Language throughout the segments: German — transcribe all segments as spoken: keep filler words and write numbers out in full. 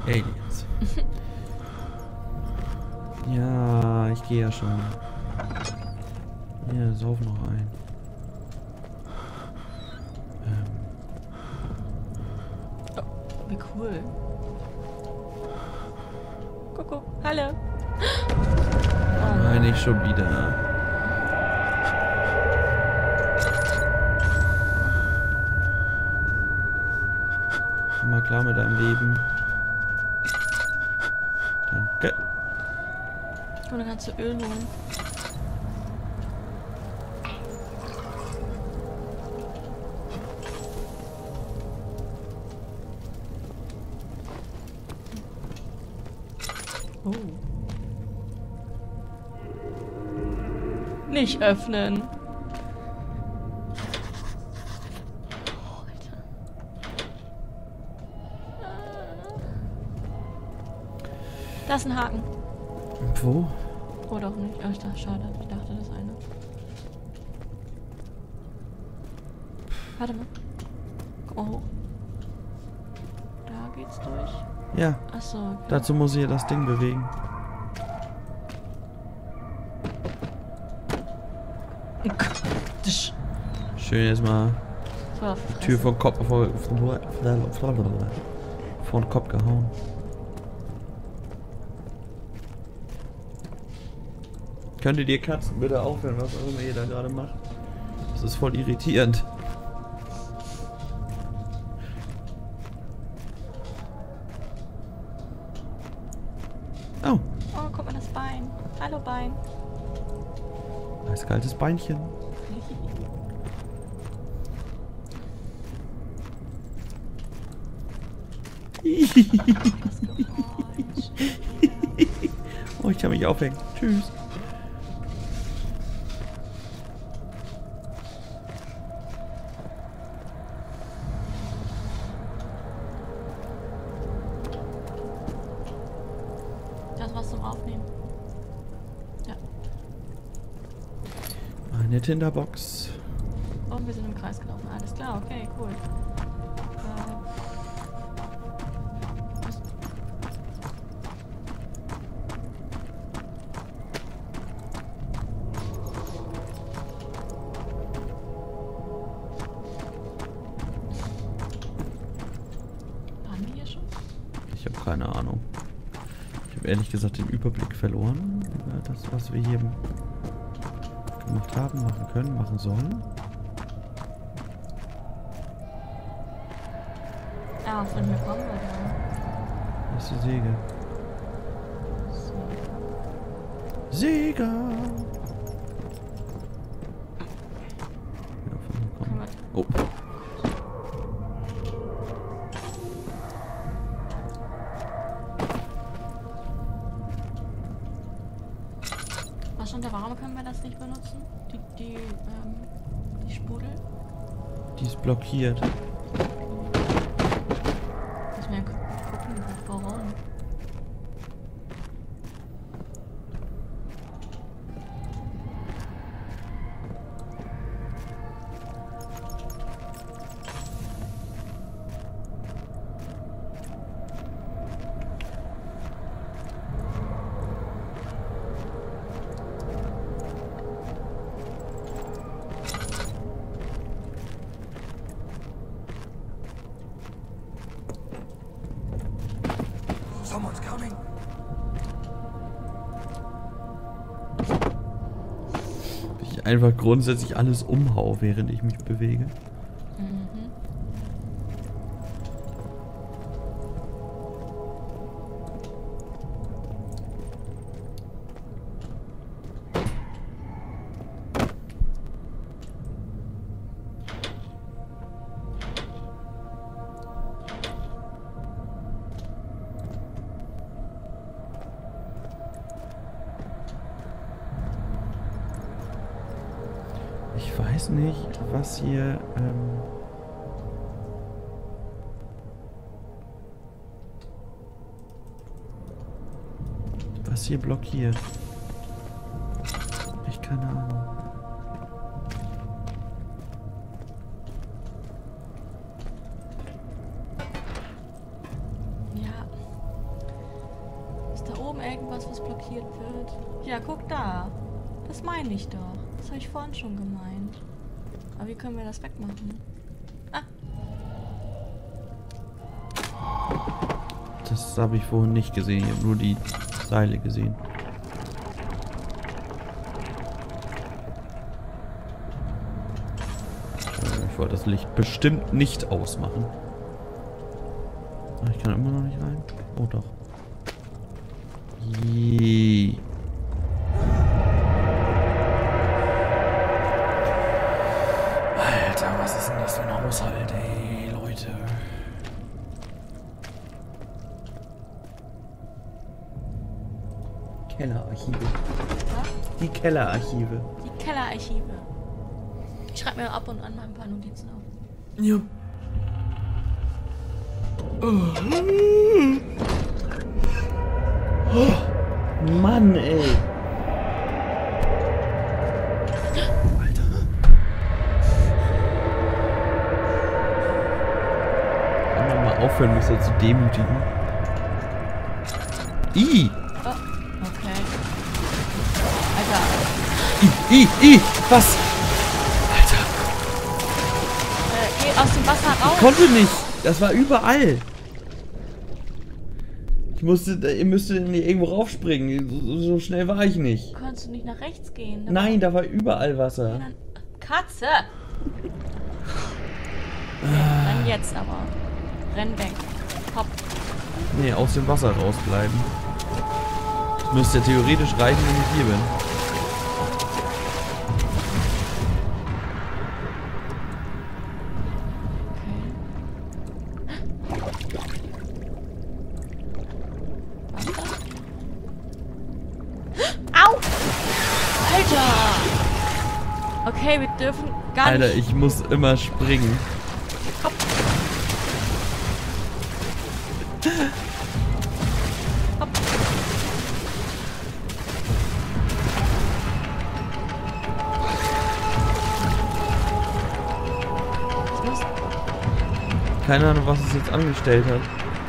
Aliens. Ja, ich gehe ja schon. Hier, sauf noch ein. Ähm. Oh, wie cool. Kuckuck, hallo. Oh. Nein, nicht schon wieder. Komm mal klar mit deinem Leben. Danke. Und dann kannst du Öl holen. Oh. Nicht öffnen. Oh, Alter. Da ist ein Haken. Wo? Oh, doch nicht. Oh, ich dachte, schade. Ich dachte, das eine. Warte mal. Guck mal hoch. Da geht's durch. Ja. Achso. Okay. Dazu muss ich ja das Ding bewegen. Schön jetzt mal So, die Tür vom Kopf vor, vor, vor den Kopf gehauen. Könntet ihr Katzen bitte aufhören, was auch immer ihr da gerade macht? Das ist voll irritierend. Oh. Oh, guck mal das Bein. Hallo Bein. Eiskaltes Beinchen. Oh, ich kann mich aufhängen. Tschüss. Das was zum Aufnehmen. Ja. Eine Tinderbox. Oh, wir sind im Kreis gelaufen. Alles klar, okay, cool. Äh, was? Waren wir hier schon? Ich habe keine Ahnung. Ich habe ehrlich gesagt den Überblick verloren über das, was wir hier gemacht haben, machen können, machen sollen. Ja, von hier kommen wir da. Das ist die Säge. So. Säge! Ja, von hier kommen. Können wir Oh. Was stand da? Warum können wir das nicht benutzen? Die, die, ähm, die Sprudel? Die ist blockiert. Muss mir gucken, warum. Someone's coming. Ich einfach grundsätzlich alles umhau, während ich mich bewege. Mhm. Ich weiß nicht, was hier... Ähm was hier blockiert. Ich keine Ahnung. Ja. oben irgendwas, was blockiert wird? Ja, guck da. Das meine ich doch. Das habe ich vorhin schon gemeint. Aber wie können wir das wegmachen? Ah. Das habe ich vorhin nicht gesehen. Ich habe nur die Seile gesehen. Ich wollte das Licht bestimmt nicht ausmachen. Ich kann immer noch nicht rein. Oh doch. Jee. Alter, was ist denn das für ein Haushalt, ey, Leute. Kellerarchive. Was? Die Kellerarchive. Die Kellerarchive. Ich schreibe mir ab und an mal ein paar Notizen auf. Ja. Oh, Mann, ey. Alter. Kann man mal aufhören, mich so zu demütigen? I. Oh, okay. Alter. I, I, I. Was? Alter. Äh, geh aus dem Wasser raus. Ich konnte nicht. Das war überall. Ich musste, ihr müsstet irgendwo raufspringen. So, so schnell war ich nicht. Konntest du nicht nach rechts gehen? Da Nein, da war überall Wasser. Dann, Katze! Okay, dann jetzt aber. Renn weg. Hopp. Nee, aus dem Wasser rausbleiben. Das müsste ja theoretisch reichen, wenn ich hier bin. Okay, wir dürfen gar Alter, nicht... ich muss immer springen. Hopp. Hopp. Ich muss... Keine Ahnung, was es jetzt angestellt hat.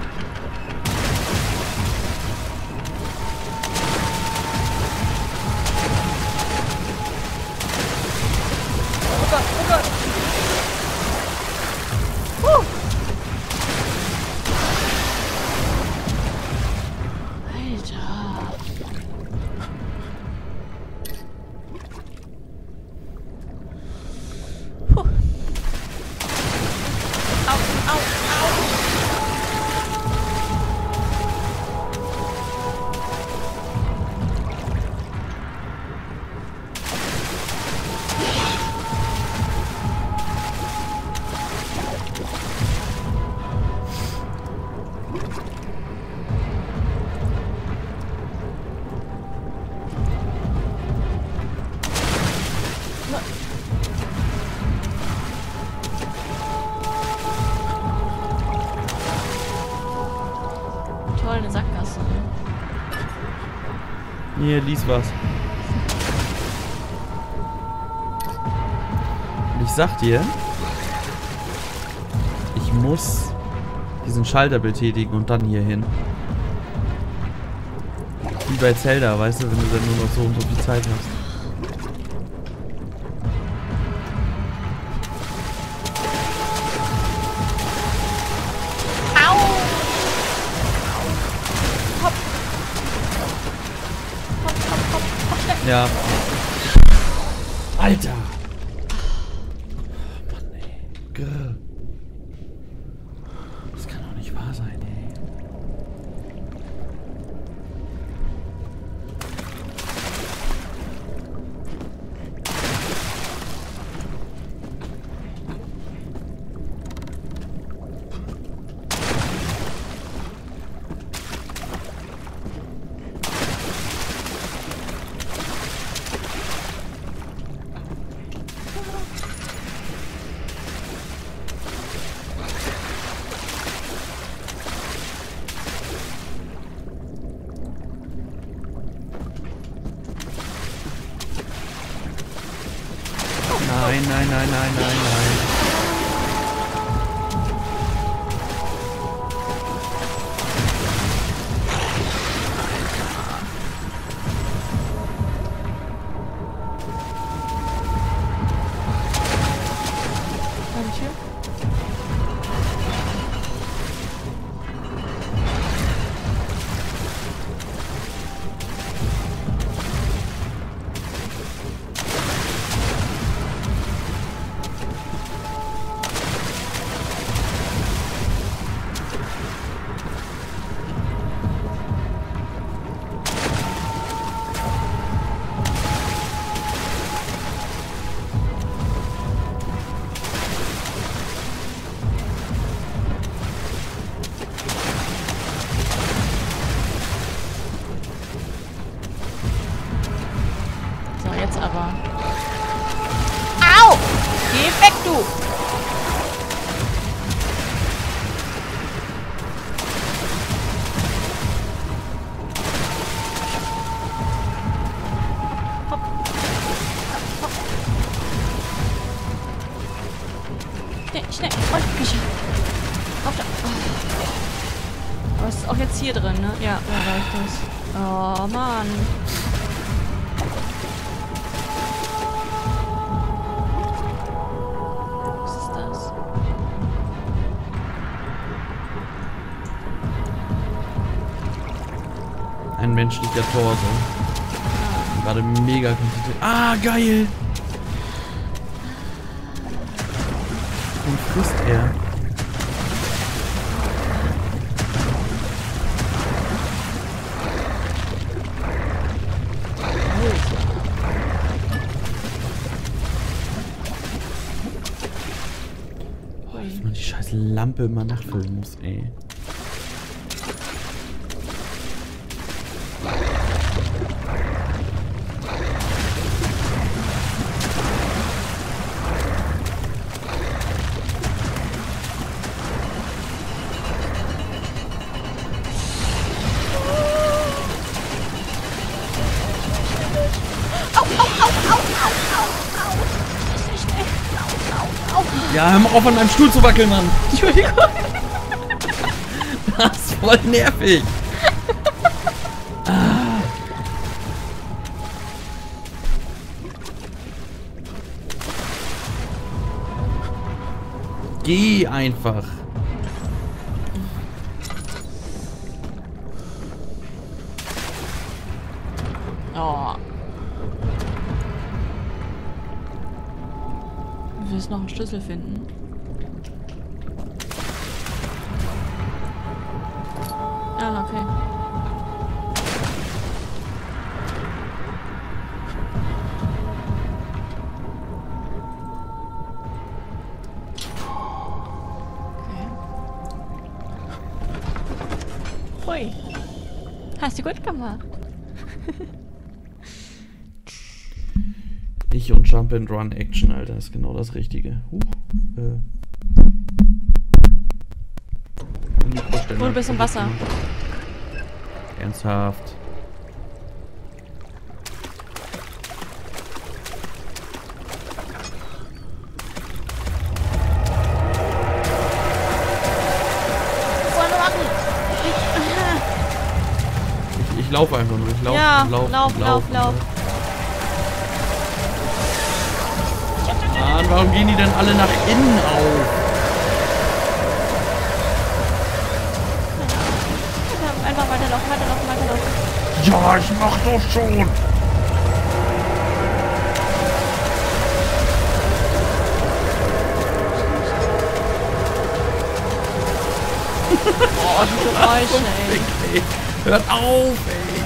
Toll, eine Sackgasse. Hier, lies was. Und ich sag dir, ich muss diesen Schalter betätigen und dann hier hin. Wie bei Zelda, weißt du, wenn du dann nur noch so und so viel Zeit hast. Ja. Alter! Oh Mann, ey. Grr. Das kann doch nicht wahr sein, ey. Nein, nein, nein, nein, nein, nein. Das ist auch jetzt hier drin, ne? Ja, da reicht das. Oh, Mann. Was ist das? Ein menschlicher Torso. Gerade mega konzentriert. Ah, geil! Und frisst er. Oh, dass man die scheiß Lampe immer nachfüllen muss, ey. Ja, hör mal auf, an meinem Stuhl zu wackeln, Mann. Entschuldigung. Das ist voll nervig. Ah. Geh einfach. Oh. Du willst noch einen Schlüssel finden. Ah, okay. Okay. Hui. Hast du gut gemacht. Ich und Jump and Run Action, Alter, ist genau das Richtige. Huch. Äh. Und ein bisschen Wasser. Ernsthaft. Ich, ich laufe einfach nur. Ich laufe, ja, lauf, lauf, lauf, lauf, lauf. Mann, warum gehen die denn alle nach innen auf? Einfach weiterlaufen, weiterlaufen, weiterlaufen. Ja, ich mach doch schon. Oh, diese Geräusche, ey. ey. Hört auf, ey.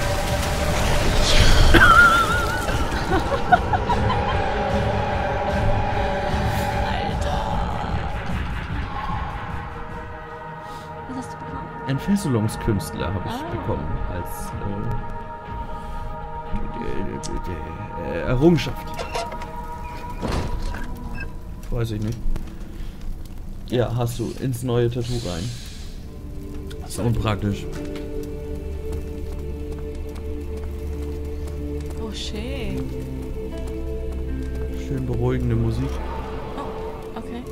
Entfesselungskünstler habe ich ah. bekommen als äh, äh, Errungenschaft. Weiß ich nicht. Ja, hast du ins neue Tattoo rein. Das ist unpraktisch. Oh, schön. Schön beruhigende Musik. Oh, okay.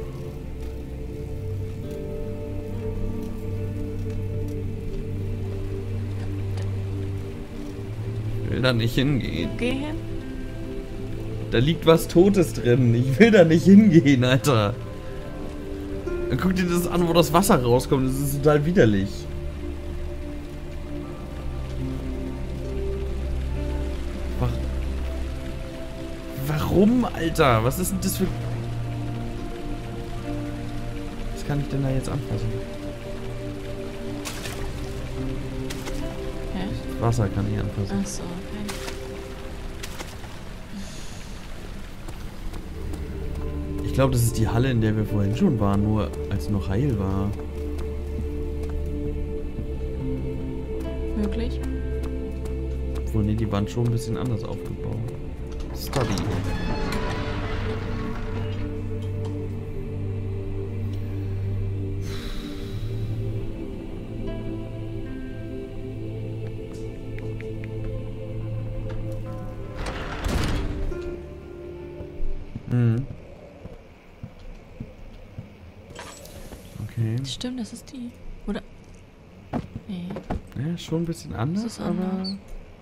Ich will da nicht hingehen. Geh hin. Da liegt was Totes drin. Ich will da nicht hingehen, Alter. Dann guck dir das an, wo das Wasser rauskommt. Das ist total widerlich. Warum, Alter? Was ist denn das für... Was kann ich denn da jetzt anfassen? Hä? Wasser kann ich anfassen. Ach so, okay. Ich glaube, das ist die Halle, in der wir vorhin schon waren, nur als noch heil war. Möglich. Obwohl, nee, die waren schon ein bisschen anders aufgebaut. Study. Mhm. Okay. Stimmt, das ist die. Oder? Nee. Ja, schon ein bisschen anders, Das ist aber... anders.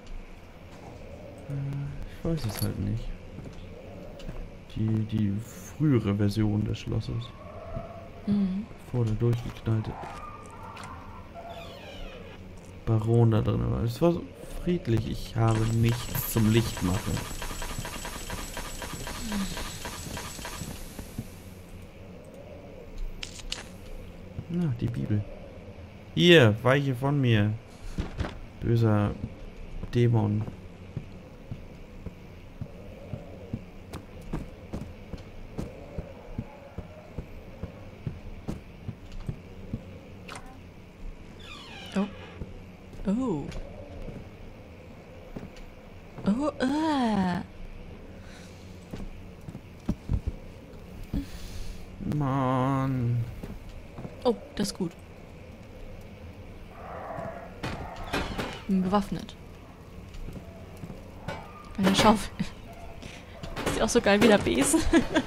Äh, ich weiß es halt nicht. Die, die frühere Version des Schlosses. Mhm. Vor der durchgeknallte Baron da drin war. Es war so friedlich. Ich habe nichts zum Licht machen. Na, die Bibel. Hier, weiche von mir. Böser Dämon. Oh. Oh. Oh, äh. Mann. Oh, das ist gut. Bin bewaffnet. Meine Schaufel. Ist ja auch so geil wie der Besen.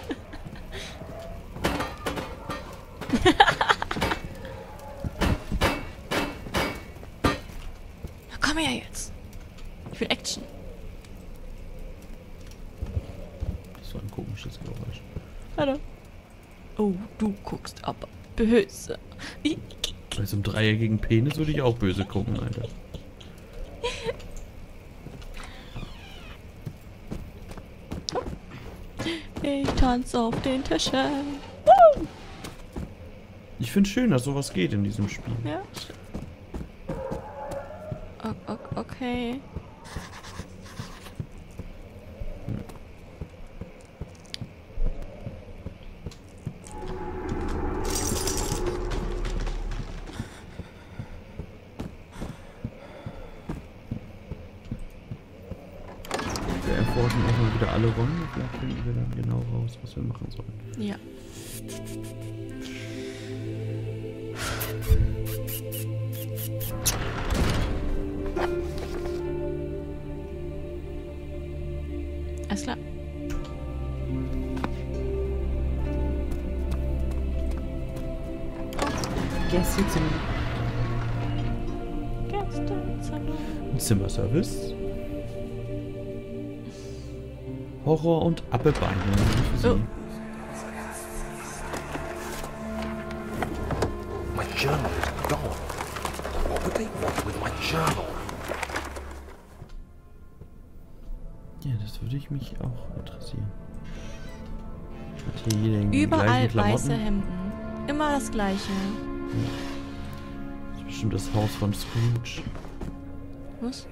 Komm her jetzt. Ich will Action. Das war ein komisches Geräusch. Hallo. Oh, du guckst aber böse. Bei so einem dreieckigen Penis würde ich auch böse gucken, Alter. Ich tanze auf den Tischen. Ich finde schön, dass sowas geht in diesem Spiel. Ja. O o okay. Wir erforschen auch mal wieder alle Räume. Vielleicht finden wir dann genau raus, was wir machen sollen. Ja. Alles klar. Gästezimmer. Gästezimmer. Zimmerservice. Horror und Appelbeine. Oh. My journal is gone. What would they want with my journal? Ja, das würde ich mich auch interessieren. Hat hier jeder die Überall gleichen Klamotten? weiße Hemden. Immer das gleiche. Das ist bestimmt das Haus von Scrooge. Was?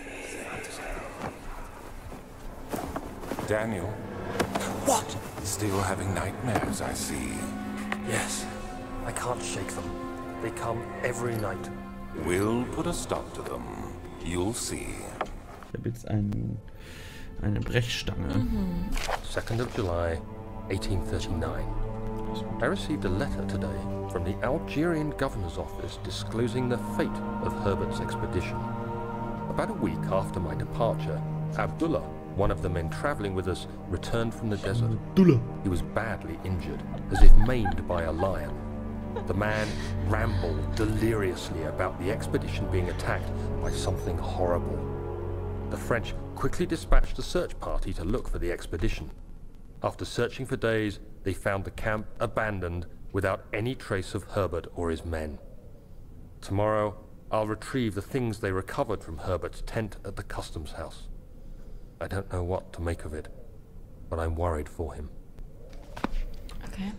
Daniel? What? Still having nightmares, I see. Yes. I can't shake them. They come every night. We'll put a stop to them. You'll see. Ich habe jetzt einen, eine Brechstange. Mhm. second of July, eighteen thirty-nine. I received a letter today from the Algerian governor's office disclosing the fate of Herbert's expedition. About a week after my departure, Abdullah, one of the men traveling with us, returned from the desert. Dulle. He was badly injured, as if maimed by a lion. The man rambled deliriously about the expedition being attacked by something horrible. The French quickly dispatched a search party to look for the expedition. After searching for days, they found the camp abandoned without any trace of Herbert or his men. Tomorrow, I'll retrieve the things they recovered from Herbert's tent at the customs house. I don't know what to make of it, but I'm worried for him. Okay.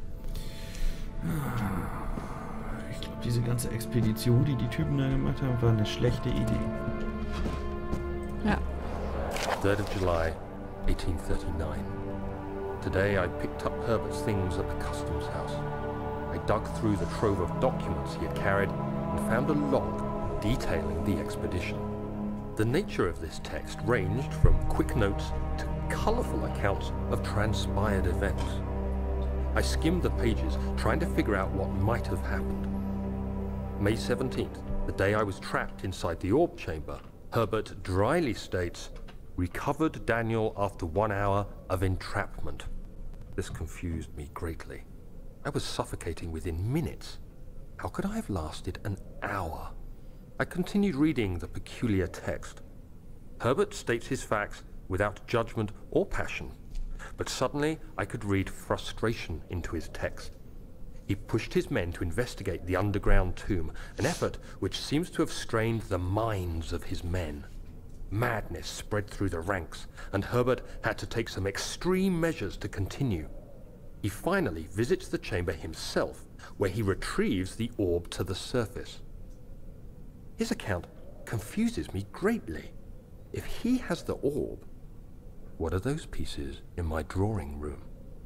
Ich glaube, diese ganze Expedition, die die Typen da gemacht haben, war eine schlechte Idee. Ja. third of July, eighteen thirty-nine. Today I picked up Herbert's things at the customs house. I dug through the trove of documents he had carried and found a log detailing the expedition. The nature of this text ranged from quick notes to colourful accounts of transpired events. I skimmed the pages, trying to figure out what might have happened. May seventeenth, the day I was trapped inside the orb chamber, Herbert dryly states, "Recovered Daniel after one hour of entrapment." This confused me greatly. I was suffocating within minutes. How could I have lasted an hour? I continued reading the peculiar text. Herbert states his facts without judgment or passion, but suddenly I could read frustration into his text. He pushed his men to investigate the underground tomb, an effort which seems to have strained the minds of his men. Madness spread through the ranks, and Herbert had to take some extreme measures to continue. He finally visits the chamber himself, where he retrieves the orb to the surface. His account confuses me greatly. If he has the orb, what are those pieces in my drawing room?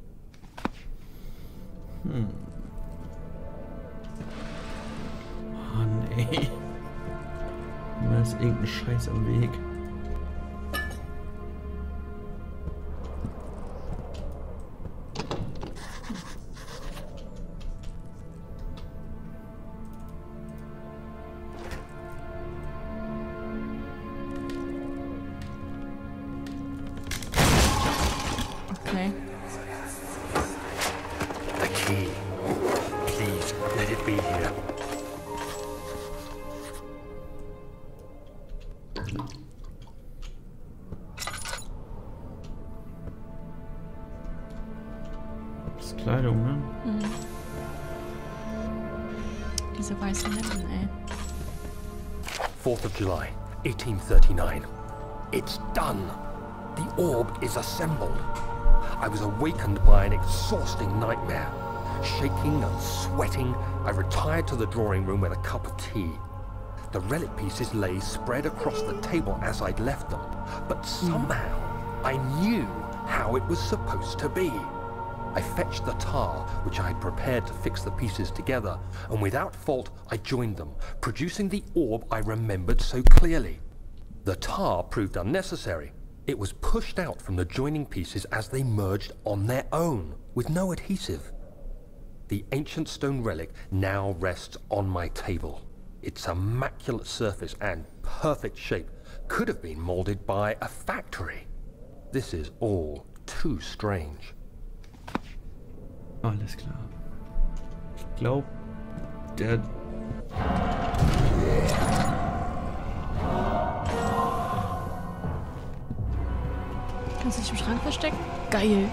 Hm. Mann, ey. Immer ist irgendein Scheiß am Weg. Okay. The key. Please, let it be here. Das ist Kleidung, ne? Mhm. Diese weißen Hemden, ey. fourth of July, eighteen thirty-nine. It's done. The orb is assembled. I was awakened by an exhausting nightmare. Shaking and sweating, I retired to the drawing room with a cup of tea. The relic pieces lay spread across the table as I'd left them, but somehow I knew how it was supposed to be. I fetched the tar, which I had prepared to fix the pieces together, and without fault I joined them, producing the orb I remembered so clearly. The tar proved unnecessary. It was pushed out from the joining pieces as they merged on their own, with no adhesive. The ancient stone relic now rests on my table. Its immaculate surface and perfect shape could have been molded by a factory. This is all too strange. Alles klar. Ich glaube, der... Kannst du dich im Schrank verstecken? Geil.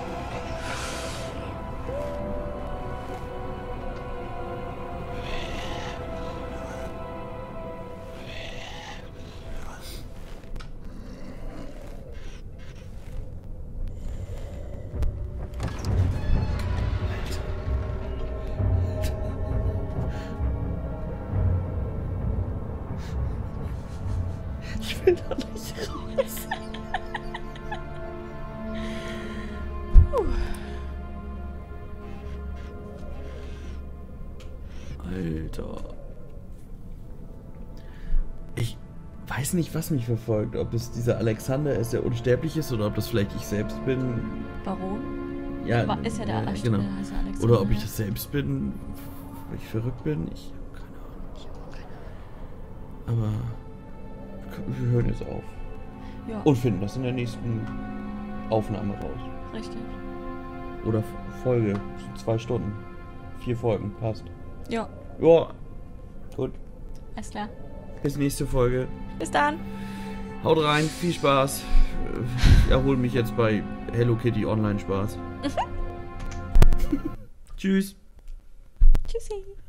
Ich will da nicht raus. Alter. Ich weiß nicht, was mich verfolgt. Ob es dieser Alexander ist, der unsterblich ist, oder ob das vielleicht ich selbst bin. Warum? Ja, War, ist ja der ja, Arsch, genau. der heißt Alexander. Oder ob ich das selbst bin, weil ich verrückt bin. Ich habe keine Ahnung. Ich hab auch keine Ahnung. Aber wir hören jetzt auf. Ja, Und finden das in der nächsten Aufnahme raus. richtig. Oder Folge. Das sind zwei Stunden. Vier Folgen. Passt. Ja, Ja. Gut. alles klar. Bis nächste Folge. Bis dann. Haut rein. Viel Spaß. Ich erhole mich jetzt bei Hello Kitty Online Spaß. Tschüss. Tschüssi.